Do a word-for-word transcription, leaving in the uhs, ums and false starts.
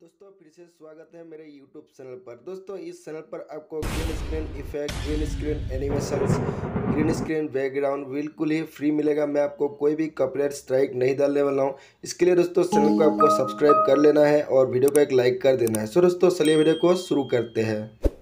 दोस्तों फिर से स्वागत है मेरे यूट्यूब चैनल पर। दोस्तों इस चैनल पर आपको green screen effect, green screen animations, green screen background बिल्कुल ही फ्री मिलेगा। मैं आपको कोई भी कॉपीराइट स्ट्राइक नहीं डालने वाला हूँ। इसके लिए दोस्तों चैनल को आपको सब्सक्राइब कर लेना है और वीडियो को एक लाइक कर देना है। सो दोस्तों चलिए वीडियो को शुरू करते हैं।